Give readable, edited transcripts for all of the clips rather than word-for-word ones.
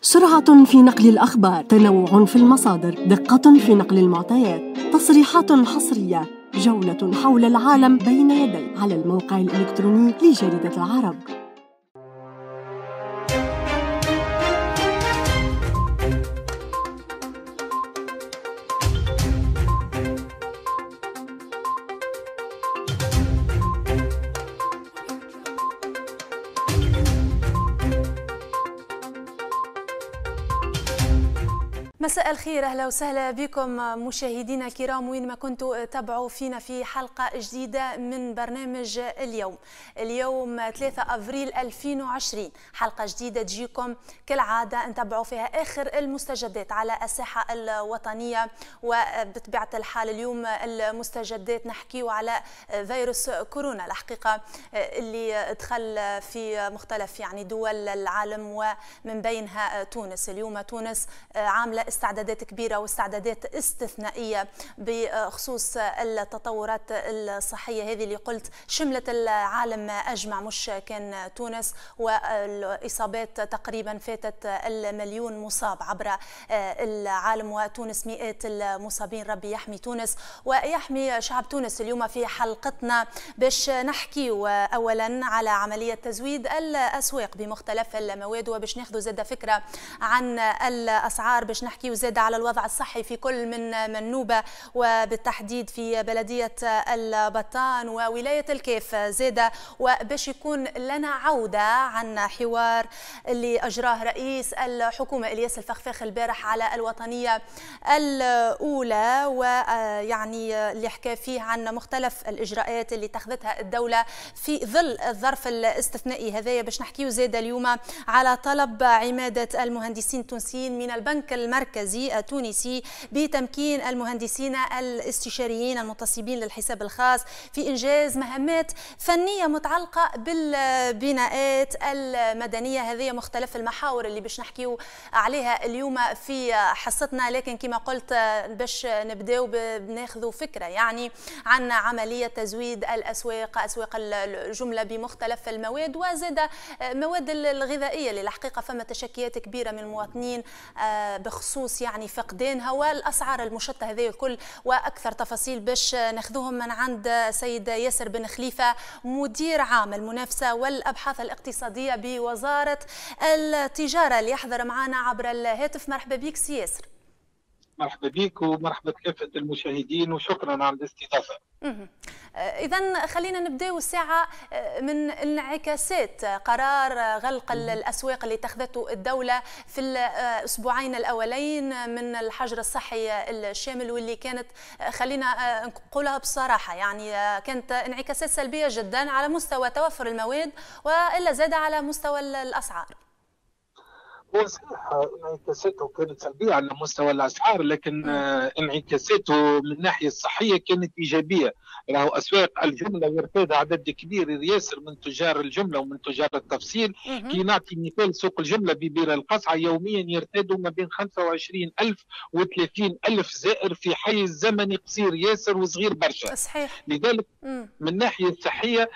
سرعة في نقل الأخبار، تنوع في المصادر، دقة في نقل المعطيات، تصريحات حصرية، جولة حول العالم بين يدي على الموقع الإلكتروني لجريدة العرب. مساء الخير، اهلا وسهلا بكم مشاهدينا الكرام وين ما كنتوا تابعوا فينا في حلقه جديده من برنامج اليوم 3 افريل 2020. حلقه جديده تجيكم كالعاده نتابعوا فيها اخر المستجدات على الساحه الوطنيه، وبطبيعه الحال اليوم المستجدات نحكيو على فيروس كورونا الحقيقه اللي دخل في مختلف دول العالم ومن بينها تونس. اليوم تونس عامله استعدادات كبيرة واستعدادات استثنائية بخصوص التطورات الصحية هذه اللي قلت شملت العالم أجمع، مش كان تونس، والإصابات تقريبا فاتت المليون مصاب عبر العالم، وتونس مئات المصابين. ربي يحمي تونس ويحمي شعب تونس. اليوم في حلقتنا باش نحكي أولا على عملية تزويد الأسواق بمختلف المواد، وباش ناخذ زادة فكرة عن الأسعار، باش نحكي وزاد على الوضع الصحي في كل من منوبة وبالتحديد في بلدية البطان وولاية الكيف زادة، وباش يكون لنا عودة عن حوار اللي أجراه رئيس الحكومة إلياس الفخفاخ البارح على الوطنية الأولى، ويعني اللي حكى فيه عن مختلف الإجراءات اللي اتخذتها الدولة في ظل الظرف الاستثنائي هذايا. باش نحكيو زادة اليوم على طلب عمادة المهندسين التونسيين من البنك المركزي التونسي بتمكين المهندسين الاستشاريين المنتصبين للحساب الخاص في إنجاز مهمات فنية متعلقة بالبناءات المدنية. هذه مختلف المحاور اللي باش نحكيو عليها اليوم في حصتنا، لكن كما قلت باش نبداو بناخذوا فكرة عن عملية تزويد الأسواق، أسواق الجملة بمختلف المواد وزاد مواد الغذائية اللي الحقيقة فما تشكيات كبيرة من المواطنين بخصوص فقدانها والاسعار المشتته هذه الكل، واكثر تفاصيل باش ناخذوهم من عند سيد ياسر بن خليفه مدير عام المنافسه والابحاث الاقتصاديه بوزاره التجاره اللي يحضر معنا عبر الهاتف. مرحبا بك سي ياسر. مرحبا بك ومرحبا بكافة المشاهدين وشكرا على الاستضافة. إذا خلينا نبداو الساعة من انعكاسات قرار غلق الأسواق اللي اتخذته الدولة في الأسبوعين الأولين من الحجر الصحي الشامل، واللي كانت خلينا نقولها بصراحة كانت انعكاسات سلبية جدا على مستوى توفر المواد وإلا زاد على مستوى الأسعار. هو صحيح انعكاساته كانت سلبية على مستوى الأسعار، لكن انعكاساته من الناحية الصحية كانت إيجابية. راهو أسواق الجملة يرتاد عدد كبير ياسر من تجار الجملة ومن تجار التفصيل. كي نعطي مثال، سوق الجملة ببير القصعة يوميا يرتادوا ما بين 25,000 و 30,000 زائر في حيز زمني قصير ياسر وصغير برشا. صحيح. لذلك من الناحية الصحية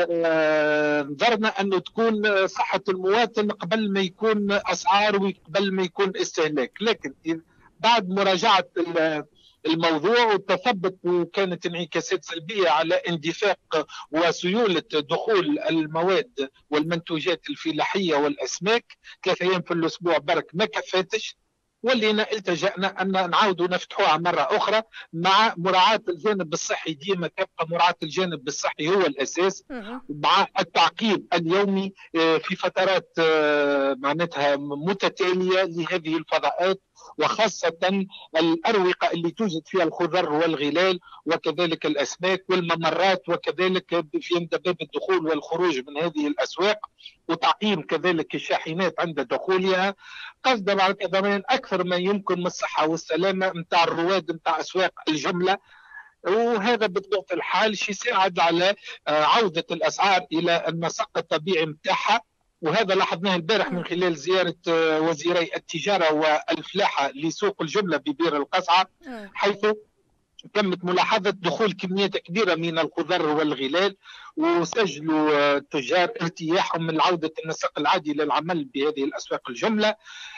نظرنا أنه تكون صحة المواطن قبل ما يكون أسعار وقبل ما يكون استهلاك، لكن بعد مراجعة الموضوع وتثبت وكانت انعكاسات سلبية على اندفاق وسيولة دخول المواد والمنتوجات الفلاحية والأسماك 3 أيام في الأسبوع برك ما كفاتش، ولينا التجأنا أن نعاودوا نفتحوها مرة أخرى مع مراعاة الجانب الصحي. ديما تبقى مراعاة الجانب الصحي هو الأساس، مع التعقيب اليومي في فترات معناتها متتالية لهذه الفضاءات، وخاصة الأروقة اللي توجد فيها الخضر والغلال وكذلك الأسماك والممرات، وكذلك في باب الدخول والخروج من هذه الأسواق، وتعقيم كذلك الشاحنات عند دخولها، قصدا على ضمان أكثر ما يمكن من الصحة والسلامة نتاع الرواد نتاع أسواق الجملة. وهذا بطبيعة الحال شيء يساعد على عودة الأسعار إلى المساق الطبيعي نتاعها، وهذا لاحظناه البارح من خلال زيارة وزيري التجارة والفلاحة لسوق الجملة ببير القصعة، حيث تمت ملاحظة دخول كميات كبيرة من الخضر والغلال، وسجلوا التجار ارتياحهم من عودة النسق العادي للعمل بهذه الأسواق الجملة.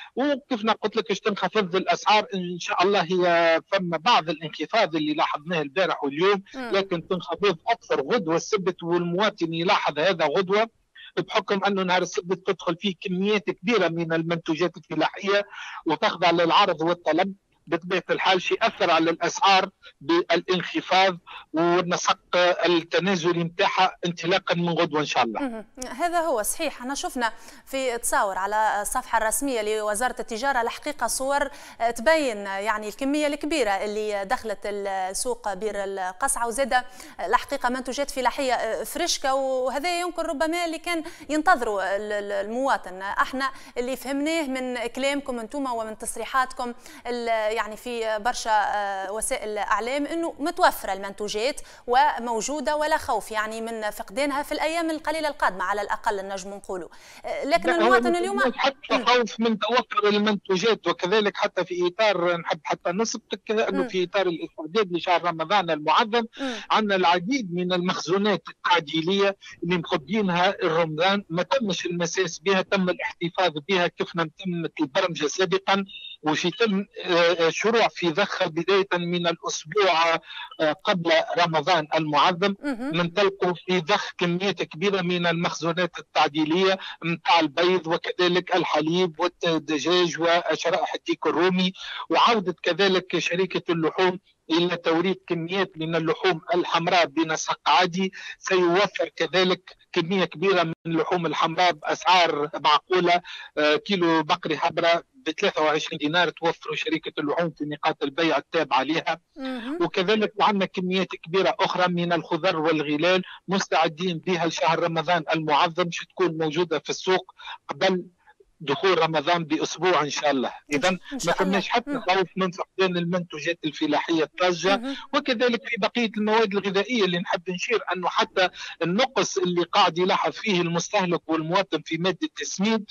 وكيف قلت لك باش تنخفض الاسعار ان شاء الله. هي فما بعض الانخفاض اللي لاحظناه البارح واليوم، لكن تنخفض اكثر غدوه السبت، والمواطن يلاحظ هذا غدوه بحكم انه نهار السبت تدخل فيه كميات كبيره من المنتوجات الفلاحيه وتخضع للعرض والطلب. بطبيعه الحال شيء اثر على الاسعار بالانخفاض والنسق التنازلي نتاعها انطلاقا من غدوه ان شاء الله. هذا هو صحيح. احنا شفنا في تصاور على الصفحه الرسميه لوزاره التجاره الحقيقه صور تبين يعني الكميه الكبيره اللي دخلت السوق بير القصعه، وزاده الحقيقه منتوجات فلاحيه فريشكه، وهذا يمكن ربما اللي كان ينتظروا المواطن. احنا اللي فهمناه من كلامكم انتم ومن تصريحاتكم يعني في برشا وسائل الاعلام انه متوفره المنتوجات وموجوده ولا خوف يعني من فقدانها في الايام القليله القادمه على الاقل نجم نقولوا. لكن المواطن اليوم حتى خوف من توفر المنتوجات، وكذلك حتى في اطار نحب حتى نسبتك انه في اطار الاستعداد لشهر رمضان المعظم عندنا العديد من المخزونات التعديليه اللي مخبيينها رمضان، ما تمش المساس بها، تم الاحتفاظ بها كيف ما تمت البرمجه سابقا، وفي تم شروع في ذخها بداية من الأسبوع قبل رمضان المعظم. ننطلقوا في ذخ كميات كبيرة من المخزونات التعديلية متاع البيض وكذلك الحليب والدجاج وشرائح الديك الرومي، وعودة كذلك شركة اللحوم إلى توريد كميات من اللحوم الحمراء بنسق عادي. سيوفر كذلك كمية كبيرة من اللحوم الحمراء بأسعار معقولة. كيلو بقري حمراء ب 23 دينار توفر شركة اللحوم في نقاط البيع التابعة لها. وكذلك عندنا كميات كبيرة أخرى من الخضر والغلال مستعدين بها لشهر رمضان المعظم، تكون موجودة في السوق قبل دخول رمضان باسبوع ان شاء الله. اذا ما فماش حتى خوف من فقدان المنتوجات الفلاحيه الطازجه، وكذلك في بقيه المواد الغذائيه اللي نحب نشير انه حتى النقص اللي قاعد يلاحظ فيه المستهلك والمواطن في ماده التسميد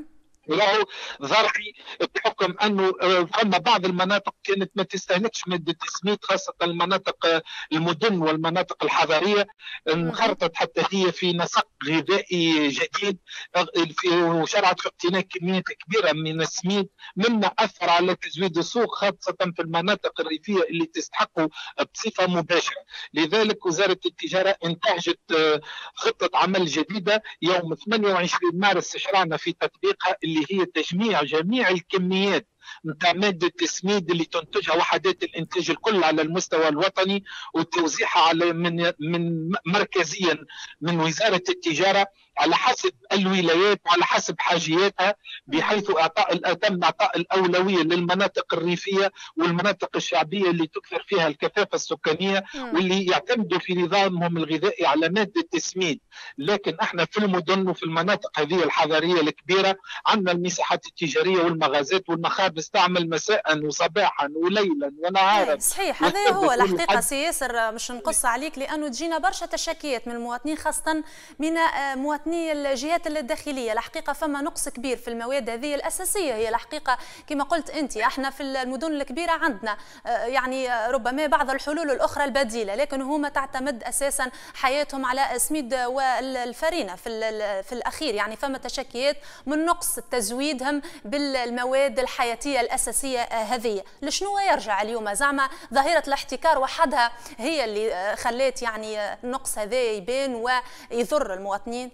وله ظرفي بحكم انه فما بعض المناطق كانت ما تستهلكش ماده التسميد، خاصه المناطق المدن والمناطق الحضريه انخرطت حتى هي في نسق غذائي جديد وشرعت في اقتناء كميات كبيره من السميد، مما اثر على تزويد السوق خاصه في المناطق الريفيه اللي تستحقه بصفه مباشره. لذلك وزاره التجاره انتهجت خطه عمل جديده يوم 28 مارس شرعنا في تطبيقها، اللي هي تجميع جميع الكميات نتاع ماده التسميد اللي تنتجها وحدات الانتاج الكل على المستوى الوطني وتوزيعها على من مركزيا من وزاره التجاره على حسب الولايات وعلى حسب حاجياتها، بحيث تم اعطاء الاولويه للمناطق الريفيه والمناطق الشعبيه اللي تكثر فيها الكثافه السكانيه واللي يعتمدوا في نظامهم الغذائي على ماده التسميد. لكن احنا في المدن وفي المناطق هذه الحضريه الكبيره عندنا المساحات التجاريه والمغازات والمخابز تعمل مساء وصباحا وليلا ونهارا. صحيح، هذا هو الحقيقه سي ياسر، مش نقص عليك لانه تجينا برشا تشكيات من المواطنين خاصه من مواطنين الجهات الداخليه. الحقيقه فما نقص كبير في المواد هذه الاساسيه. هي الحقيقه كما قلت انت احنا في المدن الكبيره عندنا يعني ربما بعض الحلول الاخرى البديله، لكن هما تعتمد اساسا حياتهم على السميد والفرينه في الاخير. يعني فما تشكيات من نقص تزويدهم بالمواد الحياتيه الاساسيه هذه. لشنو يرجع اليوم؟ زعما ظاهره الاحتكار وحدها هي اللي خلات يعني النقص هذا يبان ويضر المواطنين؟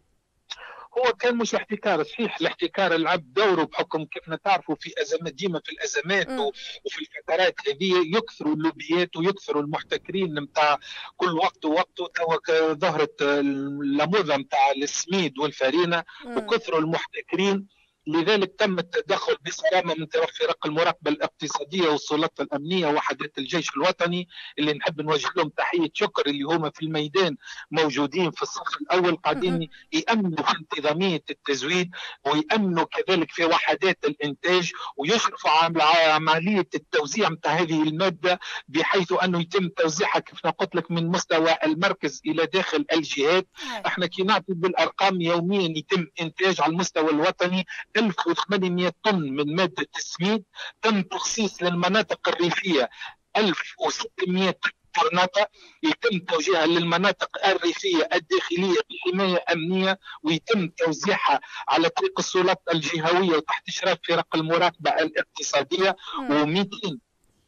هو كان مش احتكار صحيح، الاحتكار لعب دوره بحكم كيف تعرفوا في ازمات، ديما في الازمات وفي الفترات هذه يكثروا اللوبيات ويكثروا المحتكرين نتاع كل وقت ووقته. توا ظهرت اللموذه نتاع السميد والفرينه وكثروا المحتكرين، لذلك تم التدخل بصرامه من طرف فرق المراقبه الاقتصاديه والسلطه الامنيه ووحدات الجيش الوطني اللي نحب نوجه لهم تحيه شكر، اللي هما في الميدان موجودين في الصف الاول قاعدين يامنوا في انتظاميه التزويد ويامنوا كذلك في وحدات الانتاج ويشرفوا على عمليه التوزيع نتاع هذه الماده بحيث انه يتم توزيعها كيف قلت لك من مستوى المركز الى داخل الجهات. احنا كي نعطي بالارقام يوميا يتم انتاج على المستوى الوطني 1800 طن من مادة التسميد، تم تخصيص للمناطق الريفية 1600 طرناطة يتم توجيهها للمناطق الريفية الداخلية بحماية أمنية، ويتم توزيعها على طريق السلطات الجهوية وتحت إشراف فرق المراقبة الاقتصادية. و200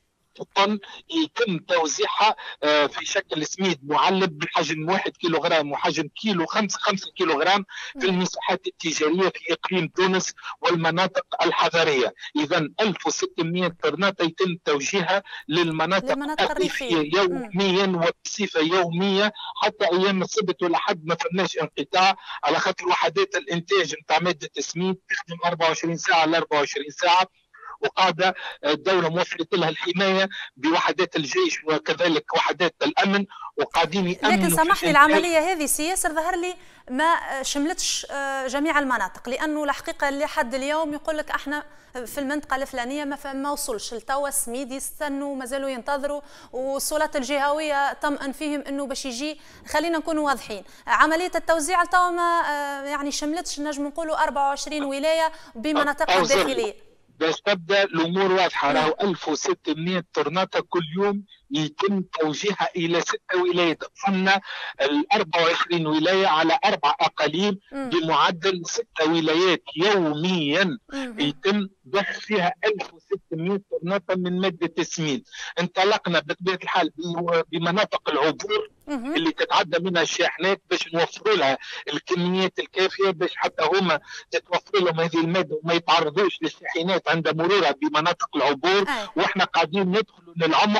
طن يتم توزيعها في شكل سميد معلب بحجم 1 كيلوغرام وحجم كيلو 5 كيلوغرام في المساحات التجارية في إقليم تونس والمناطق الحضرية. إذا 1600 طرناطة يتم توجيهها للمناطق الريفية يوميا وبصفة يومية حتى أيام السبت ولحد ما فماش انقطاع، على خاطر وحدات الإنتاج نتاع مادة السميد تخدم 24 ساعة على 24 ساعة، وقاعدة الدولة موفرت لها الحماية بوحدات الجيش وكذلك وحدات الأمن، وقاعدين يأمنوا. لكن سامحني العملية هذه سياسر ظهر لي ما شملتش جميع المناطق، لأنه الحقيقة لحد اليوم يقول لك احنا في المنطقة الفلانية ما وصلش لتوا السميد، يستنوا مازالوا ينتظروا، والسلطات الجهوية طمأن فيهم انه باش يجي. خلينا نكونوا واضحين، عملية التوزيع توا ما يعني شملتش نجم نقولوا 24 ولاية بمناطقها الداخلية. باش تبدا الامور واضحه، راهو 1600 طرناطه كل يوم يتم توجيهها الى 6 ولايات. قمنا ال 24 ولايه على 4 اقاليم بمعدل 6 ولايات يوميا يتم ضخ فيها 1600 طرناطه من ماده السميد. انطلقنا بطبيعه الحال بمناطق العبور اللي تتعدى منها الشاحنات باش نوفروا لها الكميات الكافيه باش حتى هما تتوفر لهم هذه الماده وما يتعرضوش للشاحنات عند مرورها بمناطق العبور. واحنا قاعدين ندخلوا للعمق،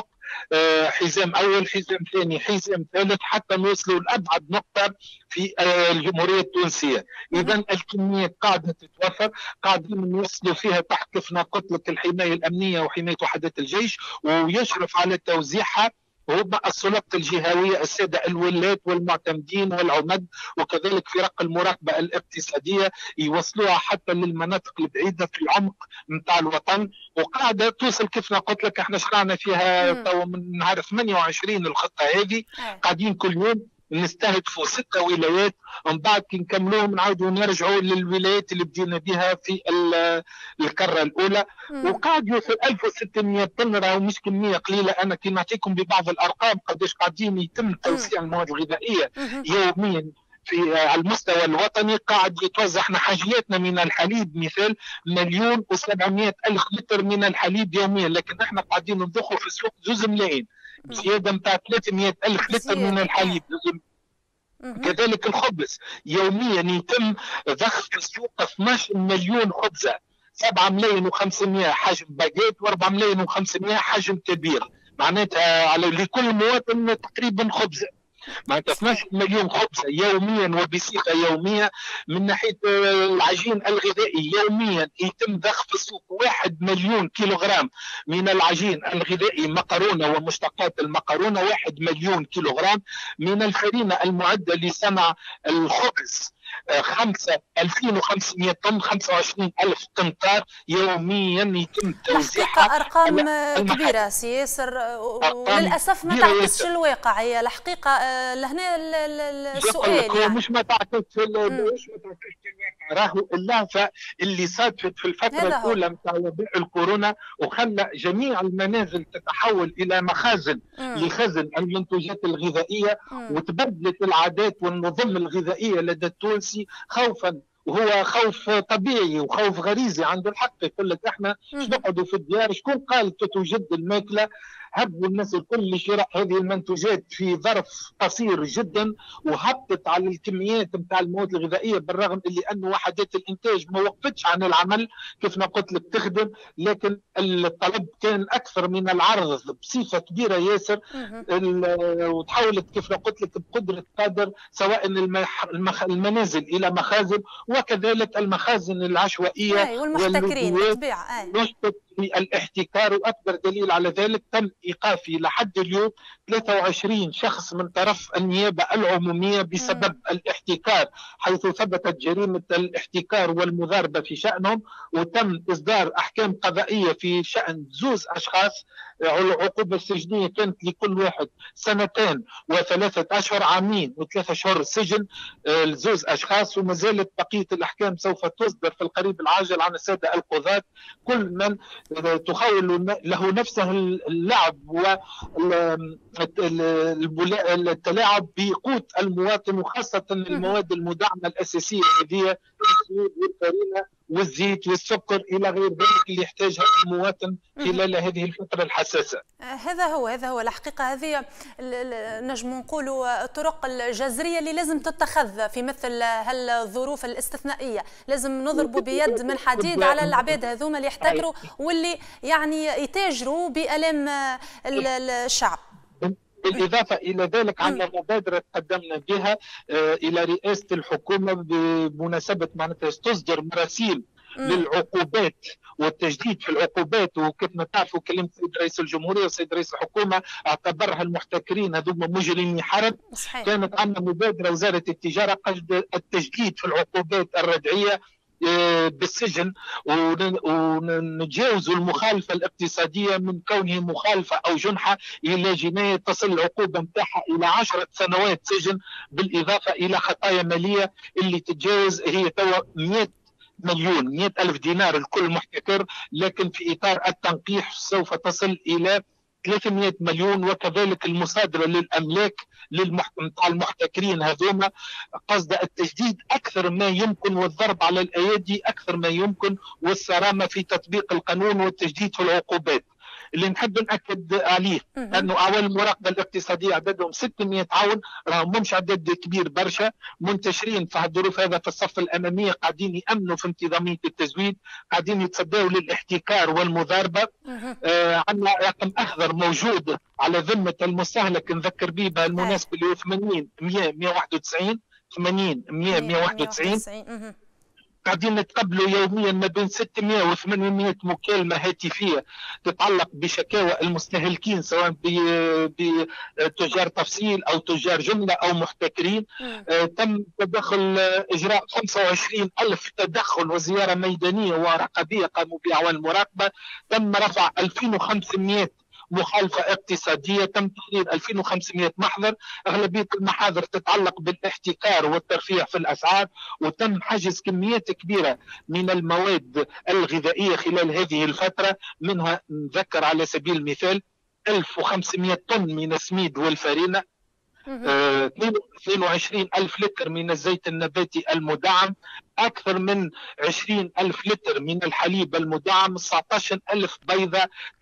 حزام اول، حزام ثاني، حزام ثالث، حتى نوصلوا لابعد نقطه في الجمهوريه التونسيه. اذا الكميات قاعده تتوفر، قاعدين نوصلوا فيها تحت كيف ما قلت لك الحمايه الامنيه وحمايه وحدات الجيش، ويشرف على توزيعها هما السلطات الجهويه الساده الولاة والمعتمدين والعمد، وكذلك فرق المراقبه الاقتصاديه يوصلوها حتى للمناطق البعيده في العمق نتاع الوطن. وقاعده توصل كيف ما قلت لك، احنا شرعنا فيها تو من نهار 28 الخطه هذه، قاعدين كل يوم نستهدفوا 6 ولايات، ومن بعد كي نكملوهم نعاودوا نرجعوا للولايات اللي بدينا بها في الكره الاولى. وقاعد يوصل 1600 طن، راهو مش كميه قليله. انا كي نعطيكم ببعض الارقام قداش قاعدين يتم توزيع المواد الغذائيه يوميا على المستوى الوطني. قاعد يتوزع، احنا حاجياتنا من الحليب مثال 1,700,000 لتر من الحليب يوميا، لكن احنا قاعدين نضخوا في السوق 2 ملايين، زياده نتاع 300,000 لتر من الحليب. كذلك الخبز يوميا يتم ضخ في السوق 12 مليون خبزه، 7,500,000 حجم باجيت و4,500,000 حجم كبير، معناتها على لكل مواطن تقريبا خبزه، معناتها 12 مليون خبزه يوميا وبصفه يوميه. من ناحيه العجين الغذائي يوميا يتم ضخ في السوق 1 مليون كيلوغرام من العجين الغذائي، مقرونه ومشتقات المقرونه 1 مليون كيلوغرام. من الفرينه المعده لصنع الخبز 2,500 طن، 25,000 قنطار يوميا يتم توزيعها. أرقام كبيرة سياسر، وللأسف ما تعكسش الواقع. هي الحقيقة لهنا السؤال يعني مش ما تعكسش الواقع، راهو اللهفة اللي صادفت في الفترة الأولى نتاع وباء الكورونا وخلى جميع المنازل تتحول إلى مخازن لخزن المنتوجات الغذائية، وتبدلت العادات والنظم الغذائية لدى التونسي خوفا، وهو خوف طبيعي وخوف غريزي عنده الحق. يقول لك احنا نقعدوا في الديار، شكون قال توجد الماكله؟ هبوا الناس الكل لشراء هذه المنتوجات في ظرف قصير جدا، وهبطت على الكميات نتاع المواد الغذائيه، بالرغم اللي انه وحدات الانتاج ما وقفتش عن العمل كيف ما قلت لك تخدم، لكن الطلب كان اكثر من العرض بصفه كبيره ياسر. وتحولت كيف ما قلت لك بقدره قادر سواء المنازل الى مخازن، وكذلك المخازن العشوائيه والمحتكرين بالطبيعه نشطت في الاحتكار. واكبر دليل على ذلك تم ايقافي لحد اليوم 23 شخص من طرف النيابه العموميه بسبب الاحتكار، حيث ثبتت جريمه الاحتكار والمضاربه في شانهم، وتم اصدار احكام قضائيه في شان 2 اشخاص العقوبة السجنية كانت لكل واحد 2 و3 أشهر، 2 و3 أشهر سجن لزوز أشخاص. وما زالت بقية الأحكام سوف تصدر في القريب العاجل عن السادة القضاة. كل من تخول له نفسه اللعب والتلاعب بقوت المواطن، وخاصة المواد المدعمة الأساسية هذه السميد والفرينة والزيت والسكر إلى غير ذلك اللي يحتاجها المواطن خلال هذه الفترة الحساسة. هذا هو الحقيقة. هذه نجم نقولوا الطرق الجذرية اللي لازم تتخذ في مثل هالظروف الاستثنائية. لازم نضربوا بيد من حديد على العباد هذوما اللي يحتكروا واللي يعني يتاجروا بآلام الشعب. بالإضافة إلى ذلك عندنا مبادرة قدمنا بها إلى رئاسة الحكومة بمناسبة معناتها تصدر مراسيم للعقوبات والتجديد في العقوبات. وكيف ما تعرفوا كلمة السيد رئيس الجمهورية والسيد رئيس الحكومة اعتبرها المحتكرين هذوما مجرمي حرب. صحيح. كانت عندنا مبادرة وزارة التجارة قصد التجديد في العقوبات الردعية بالسجن، ونتجاوز المخالفة الاقتصادية من كونه مخالفة أو جنحة إلى جناية تصل العقوبة نتاعها إلى 10 سنوات سجن، بالإضافة إلى خطايا مالية اللي تتجاوز هي توا 100 ألف دينار لكل محتكر، لكن في إطار التنقيح سوف تصل إلى 300 مليون. وكذلك المصادرة للأملاك نتاع المحتكرين هذوما، قصد التجديد أكثر ما يمكن والضرب على الأيادي أكثر ما يمكن والصرامة في تطبيق القانون والتجديد في العقوبات. اللي نحب نأكد عليه أنه أعوان المراقبة الاقتصادية عددهم 600 عون، راهم مش عدد كبير برشا، منتشرين في الظروف هذا في الصف الأمامية، قاعدين يأمنوا في انتظامية التزويد، قاعدين يتصدوا للاحتكار والمضاربة. عندنا رقم أخضر موجود على ذمة المستهلك نذكر به بالمناسبة اللي هو 80 100 191 80 100 191. قاعدين نتقبلوا يوميا ما بين 600 و 800 مكالمة هاتفية تتعلق بشكاوى المستهلكين، سواء بتجار تفصيل أو تجار جملة أو محتكرين. تم تدخل إجراء 25 ألف تدخل وزيارة ميدانية ورقابية قاموا بها أعوان المراقبة. تم رفع 2500 مخالفة اقتصادية، تم تحرير 2500 محضر، أغلبية المحاضر تتعلق بالاحتكار والترفيع في الأسعار، وتم حجز كميات كبيرة من المواد الغذائية خلال هذه الفترة. منها نذكر على سبيل المثال 1500 طن من السميد والفرينة، 22 ألف لتر من الزيت النباتي المدعم، أكثر من 20 ألف لتر من الحليب المدعم، 19 ألف بيضة،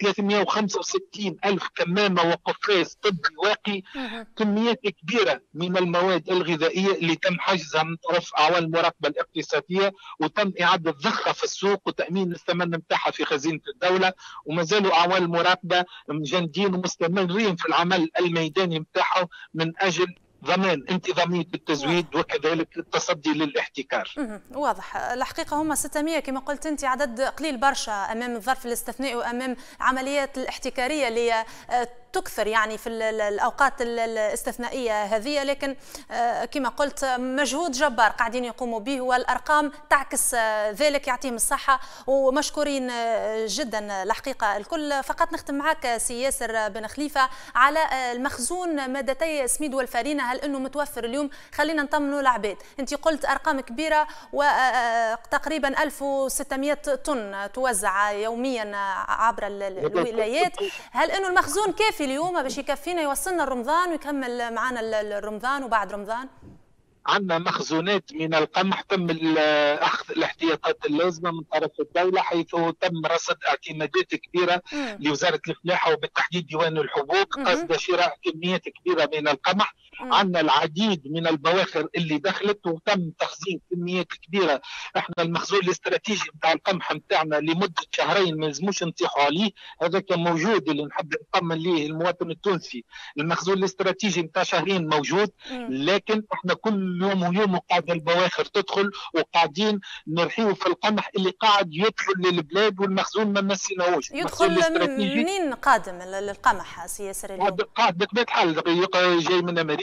365 ألف كمامة وقفاز طبي واقي. كميات كبيرة من المواد الغذائية اللي تم حجزها من طرف أعوان المراقبة الاقتصادية، وتم إعادة ضخها في السوق وتأمين الثمن نتاعها في خزينة الدولة. وما زالوا أعوان المراقبة مجندين ومستمرين في العمل الميداني نتاعهم من أجل ضمان انتظامية التزويد وكذلك التصدي للاحتكار. واضح. الحقيقة هم 600 كما قلت أنت، عدد قليل برشا أمام الظرف الاستثنائي وأمام عمليات الاحتكارية اللي تكثر يعني في الأوقات الاستثنائية هذه، لكن كما قلت مجهود جبار قاعدين يقوموا به والأرقام تعكس ذلك، يعطيهم الصحة ومشكورين جدا الحقيقة الكل. فقط نختم معك سي ياسر بن خليفة على المخزون مادتي سميد والفرينة، هل أنه متوفر اليوم؟ خلينا نطمنوا العباد. أنت قلت أرقام كبيرة وتقريبا 1600 طن توزع يوميا عبر الولايات، هل أنه المخزون كافي اليوم باش يكفينا يوصلنا رمضان ويكمل معنا الرمضان وبعد رمضان؟ عندنا مخزونات من القمح تم اخذ الاحتياطات اللازمه من طرف الدوله، حيث تم رصد اعتمادات كبيره لوزاره الفلاحه وبالتحديد ديوان الحبوب قصد شراء كميات كبيره من القمح. عندنا العديد من البواخر اللي دخلت وتم تخزين كميات كبيره. احنا المخزون الاستراتيجي نتاع القمح نتاعنا لمده شهرين ما لازموش نطيحوا عليه، هذا كان موجود اللي نحب نطمن ليه المواطن التونسي. المخزون الاستراتيجي نتاع شهرين موجود، لكن احنا كل يوم ويوم قاعده البواخر تدخل وقاعدين نرحيو في القمح اللي قاعد يدخل للبلاد والمخزون ما نسيناهوش. يدخل منين قادم القمح سي ياسر؟ قاعد بطبيعه الحال جاي من امريكا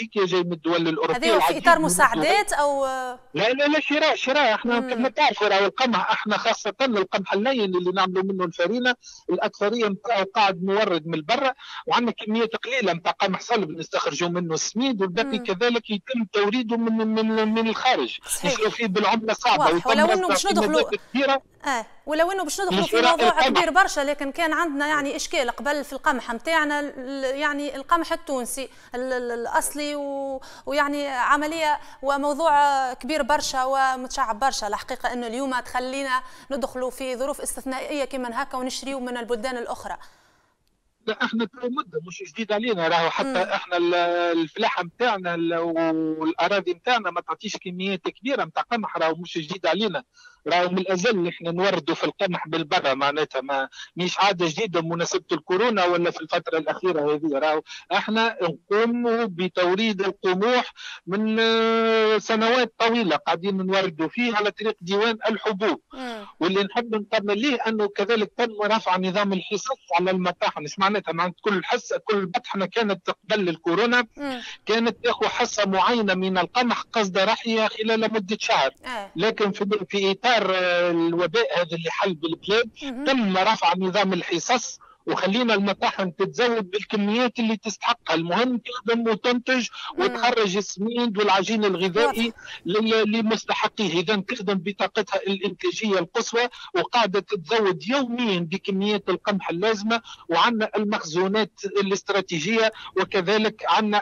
هيك جاي من الدول الاوروبيه. هذه في اطار مساعدات او لا شراء. احنا كما تعرفوا راهو القمح، احنا خاصه القمح اللين اللي نعملوا منه الفرينه الاكثريه نتاعو قاعد نورد من برا، وعندنا كميات قليله نتاع قمح صلب نستخرجوا منه السميد، والباقي كذلك يتم توريده من الخارج نشروا فيه بالعمله صعبه. ولو انه باش ندخلوا ولو انه باش ندخلوا في موضوع كبير برشا، لكن كان عندنا يعني اشكال قبل في القمح نتاعنا، يعني القمح التونسي الاصلي ويعني عمليه وموضوع كبير برشا ومتشعب برشا. الحقيقه انه اليوم تخلينا ندخلوا في ظروف استثنائيه كما هكا ونشريوا من البلدان الاخرى. لا احنا مده مش جديد علينا، راهو حتى احنا الفلاحه نتاعنا والاراضي نتاعنا ما تعطيش كميات كبيره نتاع قمح، راهو مش جديد علينا، راهو من الازل احنا نوردوا في القمح بالبرة، معناتها ما مش عاده جديده بمناسبه الكورونا ولا في الفتره الاخيره هذه، راهو احنا نقوم بتوريد القمح من سنوات طويله قاعدين نوردوا فيه على طريق ديوان الحبوب. واللي نحب نطمن ليه انه كذلك تم رفع نظام الحصص على المطاحن. ايش معناتها كل حصه كل مطحنه كانت قبل الكورونا كانت تاخذ حصه معينه من القمح قصد رحيه خلال مده شهر، لكن في اطار الوباء هذا اللي حل بالبلاد تم رفع نظام الحصص وخلينا المطاحن تتزود بالكميات اللي تستحقها. المهم تخدم وتنتج وتخرج السميد والعجين الغذائي لمستحقيه، اذا تخدم بطاقتها الانتاجيه القصوى وقاعده تتزود يوميا بكميات القمح اللازمه، وعندنا المخزونات الاستراتيجيه، وكذلك عندنا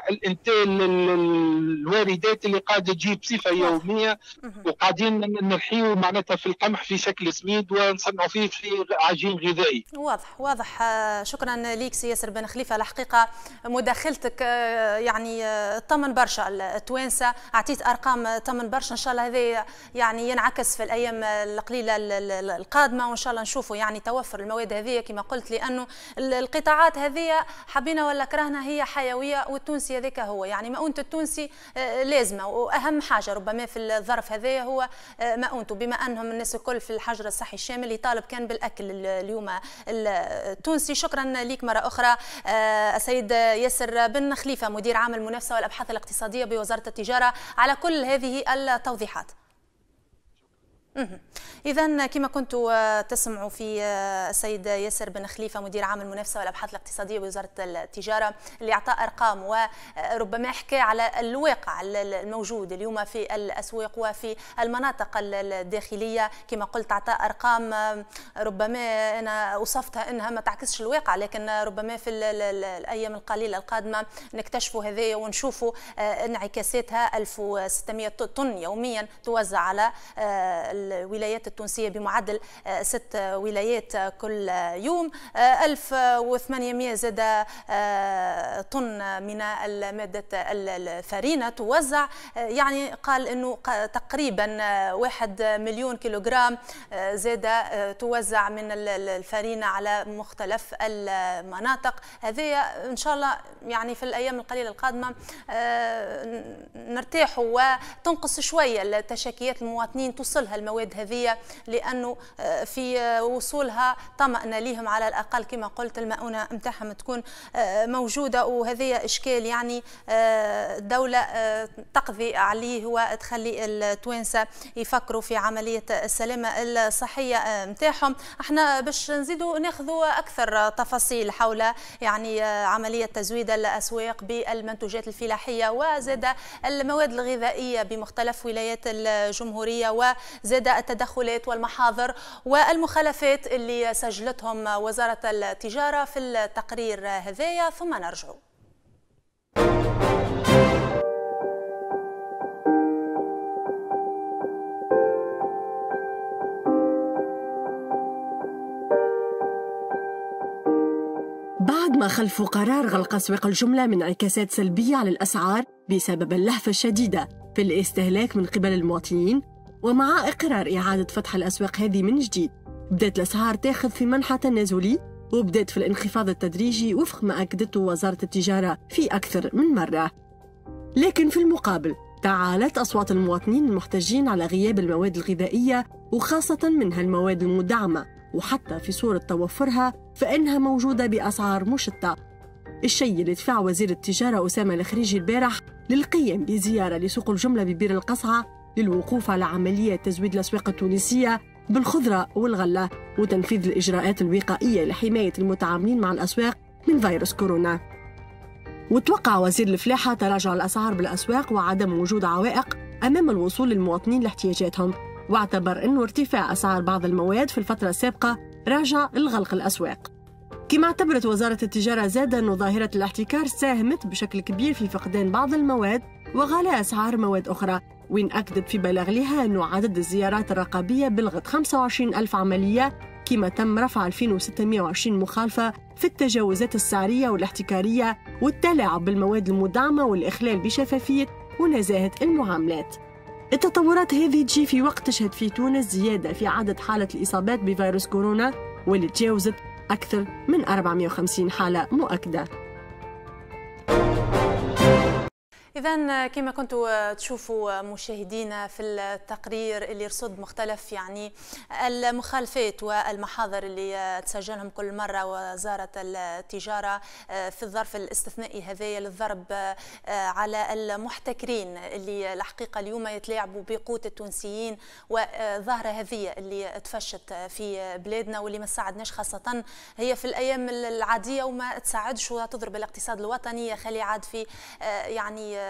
الواردات اللي قاعده تجيب بصفه يوميه، وقاعدين نرحيو معناتها في القمح في شكل سميد ونصنعوا فيه في عجين غذائي. واضح. شكرا ليك سي ياسر بن خليفه. الحقيقه مداخلتك يعني طمن برشا التوانسه، اعطيت ارقام طمن برشا، ان شاء الله هذا يعني ينعكس في الايام القليله القادمه، وان شاء الله نشوفوا يعني توفر المواد هذه كما قلت، لانه القطاعات هذه حبينا ولا كرهنا هي حيويه، والتونسي هذاك هو يعني مؤونة التونسي لازمه، واهم حاجه ربما في الظرف هذا هو مؤونته، بما انهم الناس الكل في الحجر الصحي الشامل يطالب كان بالاكل اليوم التونسي. شكرا لك مرة أخرى السيد ياسر بن خليفة مدير عام المنافسة والأبحاث الاقتصادية بوزارة التجارة على كل هذه التوضيحات. إذا كما كنتوا تسمعوا في السيد ياسر بن خليفة مدير عام المنافسة والأبحاث الاقتصادية بوزارة التجارة اللي أعطى أرقام وربما حكى على الواقع الموجود اليوم في الأسواق وفي المناطق الداخلية. كما قلت أعطى أرقام ربما أنا وصفتها أنها ما تعكسش الواقع، لكن ربما في الأيام القليلة القادمة نكتشفوا هذه ونشوفوا انعكاساتها. 1600 طن يوميا توزع على الولايات التونسية بمعدل 6 ولايات كل يوم. 1800 زاد طن من مادة الفرينة توزع، يعني قال أنه تقريبا 1 مليون كيلوغرام زاد توزع من الفرينة على مختلف المناطق. هذه إن شاء الله يعني في الأيام القليلة القادمة نرتاح وتنقص شوية التشكيات المواطنين توصلها المواد هذه، لأنه في وصولها طمأنا لهم على الأقل كما قلت المؤونة متاعهم تكون موجودة. وهذه إشكال يعني الدولة تقضي عليه وتخلي التوانسة يفكروا في عملية السلامة الصحية متاعهم. احنا باش نزيدوا ناخذوا أكثر تفاصيل حول يعني عملية تزويد الأسواق بالمنتوجات الفلاحية وزاد المواد الغذائية بمختلف ولايات الجمهورية، وزاد التدخلات والمحاضر والمخالفات اللي سجلتهم وزارة التجارة في التقرير هذايا، ثم نرجع. بعد ما خلفوا قرار غلق أسواق الجملة من انعكاسات سلبية على الأسعار بسبب اللهفة الشديدة في الاستهلاك من قبل المواطنين، ومع إقرار إعادة فتح الأسواق هذه من جديد، بدأت الأسعار تاخذ في منحى تنازلي وبدأت في الانخفاض التدريجي وفق ما أكدته وزارة التجارة في أكثر من مرة. لكن في المقابل تعالت أصوات المواطنين المحتجين على غياب المواد الغذائية وخاصة منها المواد المدعمة، وحتى في صورة توفرها فإنها موجودة بأسعار مشتة. الشيء اللي دفع وزير التجارة أسامة الخريجي البارح للقيام بزيارة لسوق الجملة ببير القصعة للوقوف على عملية تزويد الأسواق التونسية بالخضرة والغلة وتنفيذ الإجراءات الوقائية لحماية المتعاملين مع الأسواق من فيروس كورونا. وتوقع وزير الفلاحة تراجع الأسعار بالأسواق وعدم وجود عوائق أمام الوصول للمواطنين لاحتياجاتهم، واعتبر أنه ارتفاع أسعار بعض المواد في الفترة السابقة راجع لغلق الأسواق. كما اعتبرت وزارة التجارة زادة أن ظاهرة الاحتكار ساهمت بشكل كبير في فقدان بعض المواد وغلاء أسعار مواد أخرى، وإن أكدت في بلاغ لها أنه عدد الزيارات الرقابية بلغت 25,000 عملية، كما تم رفع 2620 مخالفة في التجاوزات السعرية والاحتكارية والتلاعب بالمواد المدعمة والإخلال بشفافية ونزاهة المعاملات. التطورات هذه تجي في وقت تشهد في تونس زيادة في عدد حالة الإصابات بفيروس كورونا واللي تجاوزت أكثر من 450 حالة مؤكدة. إذا كما كنتوا تشوفوا مشاهدينا في التقرير اللي رصد مختلف يعني المخالفات والمحاضر اللي تسجلهم كل مرة وزارة التجارة في الظرف الاستثنائي هذايا للضرب على المحتكرين اللي الحقيقة اليوم يتلاعبوا بقوت التونسيين، وظاهرة هذه اللي تفشت في بلادنا واللي ما تساعدناش، خاصة هي في الأيام العادية وما تساعدش وتضرب الاقتصاد الوطني، خلي عاد في يعني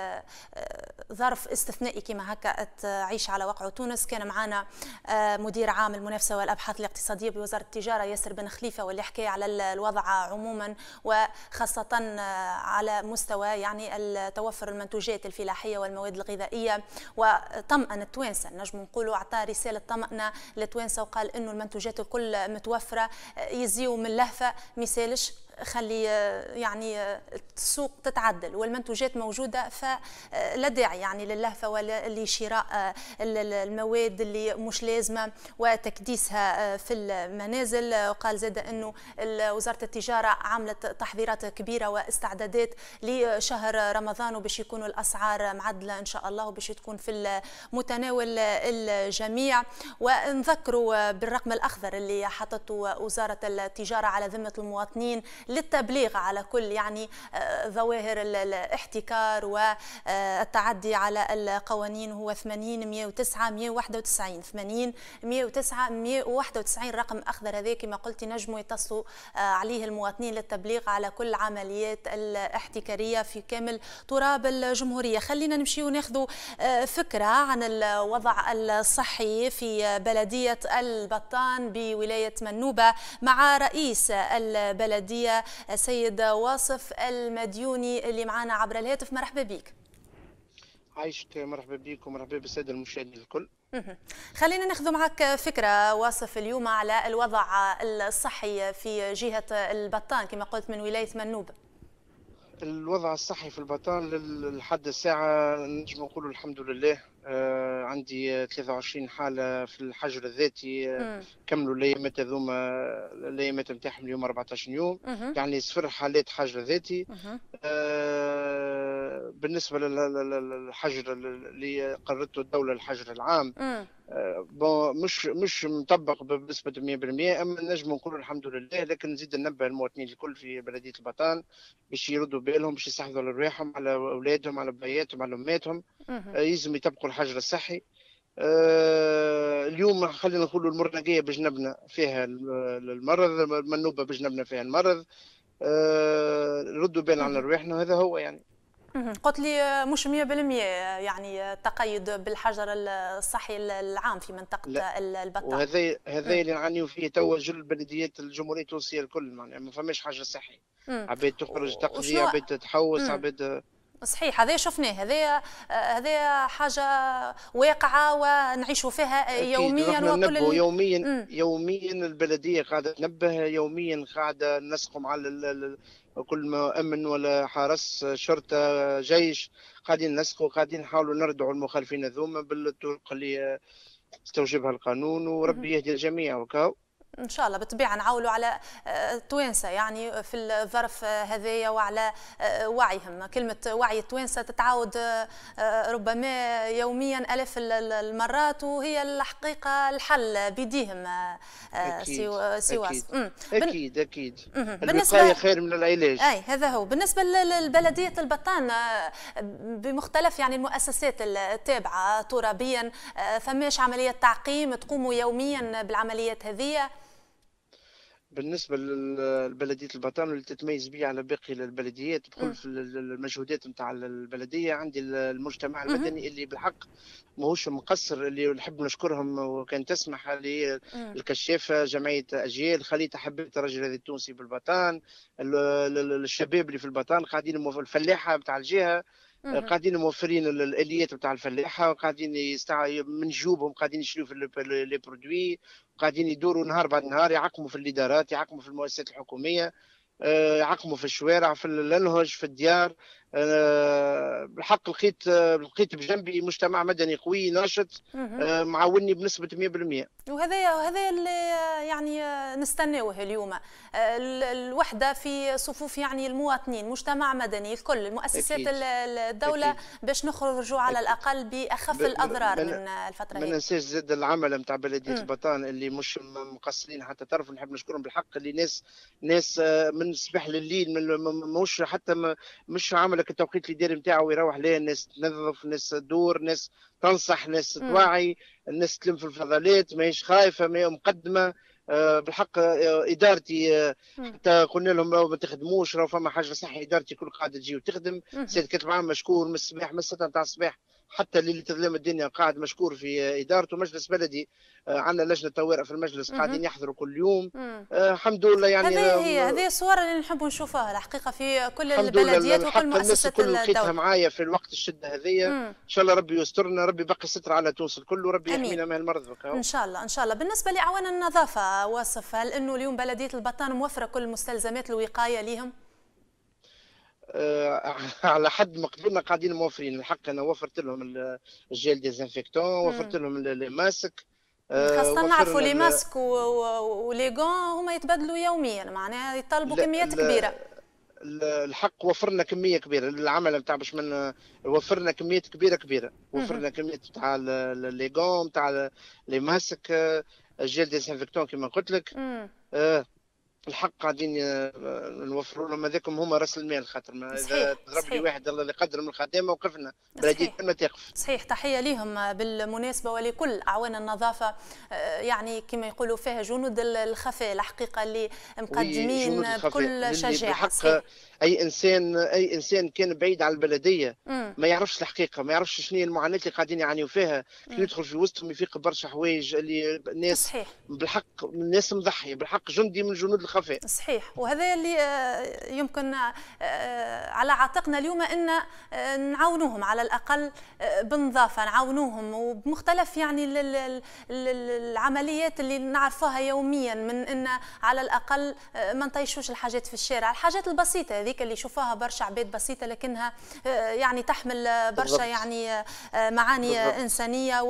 ظرف استثنائي كما هكا تعيش على وقع تونس. كان معنا مدير عام المنافسة والأبحاث الاقتصادية بوزارة التجارة ياسر بن خليفة، واللي حكى على الوضع عموما وخاصة على مستوى يعني توفر المنتوجات الفلاحية والمواد الغذائية، وطمأن التوانسة، نجم نقولوا أعطى رسالة طمأنة للتوانسة وقال إنه المنتوجات الكل متوفرة، يزيوا من لهفة مثالش، خلي يعني السوق تتعدل والمنتوجات موجودة، فلا داعي يعني للهفة ولا لشراء المواد اللي مش لازمة وتكديسها في المنازل. وقال زاد أنه وزارة التجارة عملت تحضيرات كبيرة واستعدادات لشهر رمضان، وباش يكونوا الأسعار معدلة إن شاء الله وباش تكون في متناول الجميع. ونذكروا بالرقم الأخضر اللي حطته وزارة التجارة على ذمة المواطنين للتبليغ على كل يعني ظواهر الاحتكار والتعدي على القوانين، هو 80 109 191 80 109 191 رقم أخضر هذا كما قلت نجموا يتصلوا عليه المواطنين للتبليغ على كل عمليات الاحتكارية في كامل تراب الجمهورية. خلينا نمشي وناخذوا فكرة عن الوضع الصحي في بلدية البطان بولاية منوبة مع رئيس البلدية سيد واصف المديوني اللي معنا عبر الهاتف. مرحبا بك. عايشك، مرحبا بك ومرحبا بالساده المشاهدين الكل. خلينا ناخذ معك فكرة واصف اليوم على الوضع الصحي في جهة البطان كما قلت من ولاية منوبة. الوضع الصحي في البطان لحد الساعة نجم نقول الحمد لله. عندي 23 حالة في الحجر الذاتي كملوا الايامات هذوما، الايامات نتاعهم اليوم 14 يوم، يعني 0 حالات حجر ذاتي. بالنسبة للحجر اللي قررته الدولة الحجر العام مش مطبق بنسبة 100%، أما نجم نقول الحمد لله. لكن نزيد ننبه المواطنين الكل في بلدية البطان باش يردوا بالهم، باش يستحفظوا على رواحهم، على أولادهم، على بياتهم، على أماتهم، يلزم يطبقوا الحجر الصحي. اليوم خلينا نقولوا المرنقية بجنبنا فيها المرض، منوبة بجنبنا فيها المرض، ردوا بالنا على رواحنا، وهذا هو يعني. قلت لي مش 100% يعني التقيد بالحجر الصحي العام في منطقة البطان، وهذا اللي نعانيوا فيه توا جل البلديات الجمهورية التونسية الكل، يعني ما فماش حجر صحي. عباد تخرج تقضي، عباد تتحوس، عباد صحيح. هذا شفناه، هذا حاجة واقعة ونعيشوا فيها يوميا وكل يوميا البلدية قاعدة تنبه، يوميا قاعدة نسقم على كل ما أمن ولا حرس شرطة جيش، قاعدين نسقوا، قاعدين نحاولوا نردعوا المخالفين هذوما بالطرق اللي استوجبها القانون، وربي يهدي الجميع. وكاو ان شاء الله بالطبيعه نعولوا على التوانسه يعني في الظرف هذايا وعلى وعيهم. كلمه وعي التوانسه تتعاود ربما يوميا الاف المرات، وهي الحقيقه الحل بيديهم سواس. اكيد الوقايه خير من العلاج. اي هذا هو. بالنسبه للبلديه البطان بمختلف يعني المؤسسات التابعه ترابيا، فماش عمليه تعقيم تقوموا يوميا بالعمليات هذه؟ بالنسبه لبلديه البطان اللي تتميز به على باقي البلديات بكل المجهودات نتاع البلديه، عندي المجتمع المدني اللي بالحق ماهوش مقصر، اللي نحب نشكرهم وكان تسمح لي الكشافه، جمعيه اجيال، خليت حبيت الرجل هذا التونسي بالبطان، الشباب اللي في البطان قاعدين، الفلاحه نتاع الجهه قاعدين موفرين الاليات نتاع الفلاحه، وقاعدين من جيوبهم قاعدين يشريوا في لي برودوي، قاعدين يدوروا نهار بعد نهار، يعقموا في الادارات، يعقموا في المؤسسات الحكوميه، يعقموا في الشوارع، في الانهج، في الديار. بالحق لقيت بجنبي مجتمع مدني قوي ناشط معاوني بنسبه 100%. وهذا اللي يعني نستناوه اليوم، الوحده في صفوف يعني المواطنين، مجتمع مدني الكل، المؤسسات الدوله، باش نخرجوا على الاقل باخف الاضرار من الفتره هذه. ما ننساش زاد العمل نتاع بلديه البطان اللي مش مقصرين حتى طرف، نحب نشكرهم بالحق، اللي ناس من الصباح لليل، مش حتى مش عملك التوقيت الاداري نتاعو ويروح ليه، الناس تنظف، ناس تدور، ناس تنصح، ناس توعي، الناس تلم في الفضلات، ماهيش خايفه، ما مقدمه. بالحق ادارتي حتى قلنا لهم ما تخدموش، راه فما حاجه صحي، ادارتي كل قاعده تجي وتخدم. سيد كاتب عام مشكور من الصباح، من 6 نتاع الصباح حتى ليله تظلم الدنيا قاعد مشكور في ادارته. مجلس بلدي عندنا لجنه طوارئ في المجلس قاعدين يحضروا كل يوم. الحمد لله. يعني هذه الصور اللي نحبوا نشوفها الحقيقه في كل البلديات وكل مؤسسات الدوله. الناس الكل لقيتها معايا في الوقت الشده هذيا. ان شاء الله ربي يسترنا، ربي يبقي ستر على تونس الكل، وربي يحمينا من المرض. ان شاء الله ان شاء الله. بالنسبه لاعوان النظافه واصف، هل انه اليوم بلديه البطان موفره كل مستلزمات الوقايه لهم؟ على حد مقدورنا قاعدين موفرين. الحق انا وفرت لهم الجيل ديزانفيكتون، وفرت لهم الماسك، خاصة نعرفوا لي ماسك ولي غون هما يتبادلوا يوميا، معناها يطلبوا كميات كبيرة. الحق وفرنا كمية كبيرة للعمل نتاع باش من وفرنا كميات كبيرة وفرنا كميات نتاع لي غون نتاع لي ماسك، الجيل ديزانفيكتون كما قلت لك. الحق قاعدين نوفروا لهم، هذاكم هما راس المال، خاطر اذا ضرب لي واحد الله اللي قدر من الخدامه وقفنا بلديه ما تقف. صحيح. تحيه لهم بالمناسبه ولكل اعوان النظافه، يعني كما يقولوا فيها جنود الخفاء الحقيقه اللي مقدمين بكل شجاعه. صحيح. اي انسان كان بعيد عن البلديه ما يعرفش الحقيقه، ما يعرفش شنو هي المعاناه اللي قاعدين يعانيوا فيها. كي يدخل في وسطهم يفيق برشا حوايج اللي الناس صحيح. بالحق الناس مضحيه، بالحق جندي من جنود الخفاء. صحيح. وهذا اللي يمكن على عاتقنا اليوم ان نعاونوهم على الاقل بالنظافه، نعاونوهم وبمختلف يعني العمليات اللي نعرفوها يوميا، من ان على الاقل ما نطيشوش الحاجات في الشارع، الحاجات البسيطه هذيك اللي يشوفوها برشا عباد بسيطه لكنها يعني تحمل برشا يعني معاني انسانيه،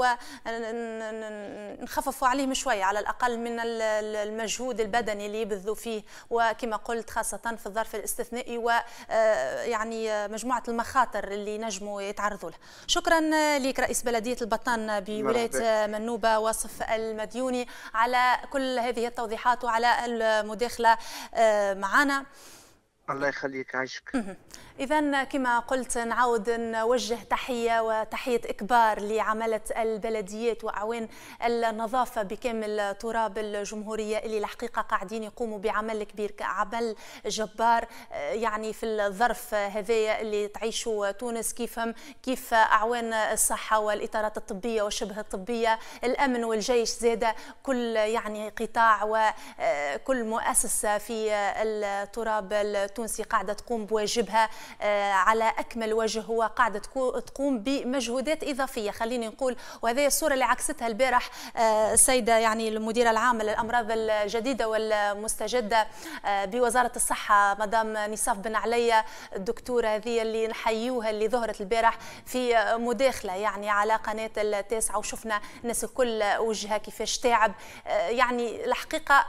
ونخففوا عليهم شويه على الاقل من المجهود البدني اللي يبذلوا فيه، وكما قلت خاصه في الظرف الاستثنائي ويعني مجموعه المخاطر اللي نجموا يتعرضوا لها. شكرا لك رئيس بلديه البطان بولايه منوبه واصف المديوني على كل هذه التوضيحات وعلى المداخله معنا. الله يخليك، عايشك. إذا كما قلت نعاود نوجه تحية وتحية إكبار لعملة البلديات وأعوان النظافة بكامل تراب الجمهورية اللي الحقيقة قاعدين يقوموا بعمل كبير، عمل جبار يعني في الظرف هذايا اللي تعيشوا تونس، كيف أعوان الصحة والإطارات الطبية والشبه الطبية، الأمن والجيش، زادة كل يعني قطاع وكل مؤسسة في التراب التونسي التونسي قاعدة تقوم بواجبها على أكمل وجه، هو قاعدة تقوم بمجهودات إضافية خليني نقول. وهذه الصورة اللي عكستها البارح السيدة يعني المديرة العامة للأمراض الجديدة والمستجدة بوزارة الصحة مدام نصاف بن عليا، الدكتورة هذه اللي نحيوها اللي ظهرت البارح في مداخلة يعني على قناة التاسعة، وشفنا الناس الكل وجهها كيفاش تعب. يعني الحقيقة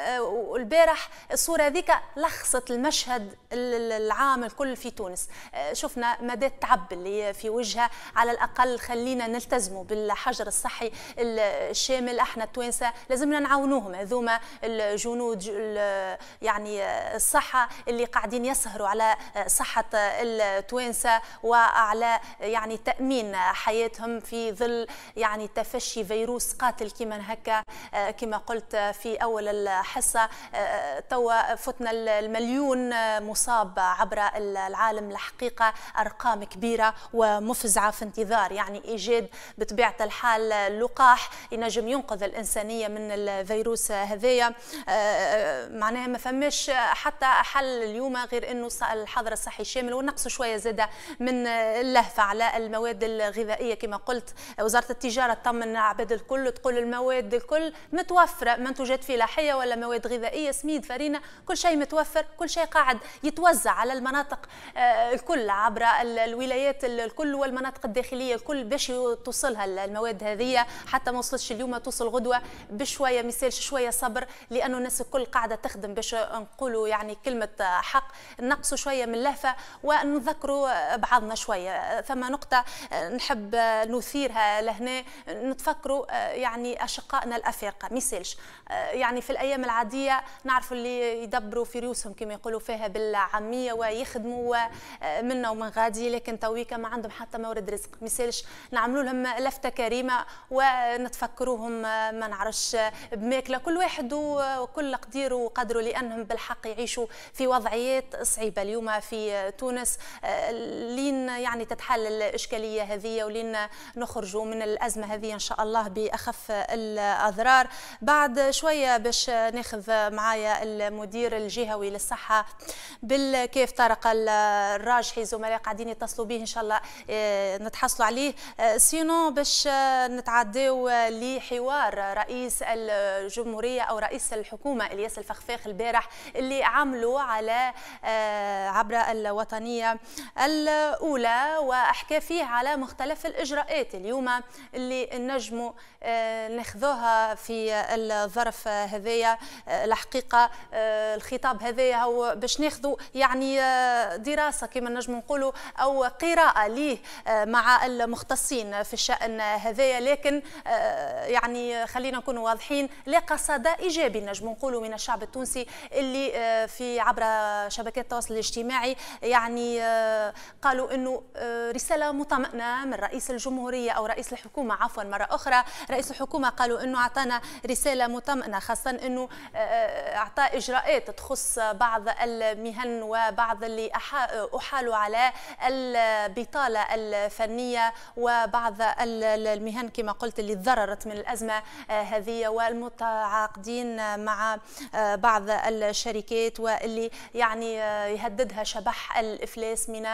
البارح الصورة هذيك لخصت المشهد العام الكل في تونس. شفنا مدى التعب اللي في وجهها. على الأقل خلينا نلتزموا بالحجر الصحي الشامل. احنا التوانسة لازمنا نعاونوهم، هذوما الجنود يعني الصحة اللي قاعدين يسهروا على صحة التوانسة وعلى يعني تأمين حياتهم في ظل يعني تفشي فيروس قاتل كما هكا. كما قلت في أول الحصة توا فتنا المليون مصاب عبر العالم. الحقيقة أرقام كبيرة ومفزعة في انتظار يعني إيجاد بطبيعة الحال لقاح ينجم ينقذ الإنسانية من الفيروس هذايا. معناها ما فماش حتى حل اليوم غير أنه الحظر الصحي الشامل، ونقص شوية زادة من اللهفة على المواد الغذائية. كما قلت وزارة التجارة تطمن العباد الكل، تقول المواد الكل متوفرة، منتوجات فلاحية ولا مواد غذائية، سميد، فرينة، كل شيء متوفر، كل شيء قاعد يتوزع على المناطق الكل عبر الولايات الكل والمناطق الداخلية الكل باش توصلها المواد هذه. حتى ما وصلتش اليوم توصل غدوة بشوية، مثالش شوية صبر، لأنه الناس الكل قاعدة تخدم باش نقولوا يعني كلمة حق. نقصوا شوية من اللهفة ونذكروا بعضنا شوية. ثم نقطة نحب نثيرها لهنا، نتفكروا يعني أشقائنا الأفارقة. مثالش يعني في الأيام العادية نعرفوا اللي يدبروا في رؤوسهم كما يقولوا فيها بالعامية ويخدموا منا ومن غادي، لكن تويكا ما عندهم حتى مورد رزق. مثالش نعملوا لهم لفتة كريمة ونتفكروهم ما نعرفش بماكلة، كل واحد وكل قدير وقدره، لأنهم بالحق يعيشوا في وضعيات صعيبة اليوم في تونس. لين يعني تتحل الإشكالية هذه ولين نخرجوا من الأزمة هذه إن شاء الله بأخف الأضرار. بعد شوية باش ناخذ معايا المدير الجهوي للصحة بالكيف طارق الراجحي، زملاء قاعدين يتصلوا به إن شاء الله نتحصلوا عليه. سينو باش نتعداو لحوار رئيس الجمهورية أو رئيس الحكومة إلياس الفخفاخ البارح اللي عملوا على عبر الوطنية الأولى، وأحكى فيه على مختلف الإجراءات اليوم اللي نجموا ناخذوها في الظرف هذايا. الحقيقة الخطاب هذايا هو باش ناخذوا يعني دراسة كما نجموا نقولوا أو قراءة ليه مع المختصين في الشأن هذايا، لكن يعني خلينا نكونوا واضحين، لاقى صدى إيجابي نجموا نقولوا من الشعب التونسي اللي في عبر شبكات التواصل الاجتماعي يعني قالوا انه رساله مطمئنه من رئيس الجمهوريه او رئيس الحكومه، عفوا مره اخرى رئيس الحكومه قالوا انه اعطانا رساله مطمئنه، خاصه انه اعطى اجراءات تخص بعض المهن وبعض اللي احالوا على البطاله الفنيه وبعض المهن كما قلت اللي تضررت من الازمه هذه، والمتعاقدين مع بعض الشركات واللي يعني يهددها شبح الافلاس من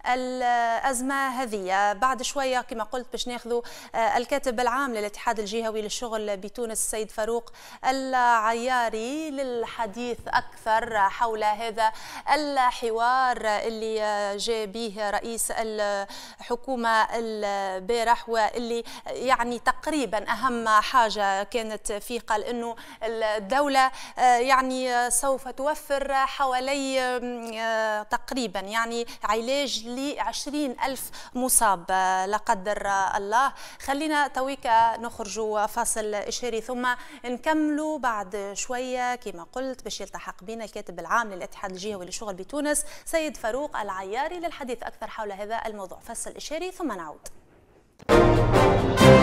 الازمه هذه. بعد شويه كما قلت باش ناخذوا الكاتب العام للاتحاد الجهوي للشغل بتونس السيد فاروق العياري للحديث اكثر حول هذا الحوار اللي جاء به رئيس الحكومه البارح، واللي يعني تقريبا اهم حاجه كانت فيه قال انه الدوله يعني سوف توفر حوالي تقريبا يعني علاج ل20,000 مصاب لا قدر الله. خلينا تويكا نخرجوا فاصل إشاري ثم نكملوا بعد شوية كما قلت باش يلتحق بنا الكاتب العام للاتحاد الجهوي للشغل بتونس سيد فاروق العياري للحديث أكثر حول هذا الموضوع. فاصل إشاري ثم نعود.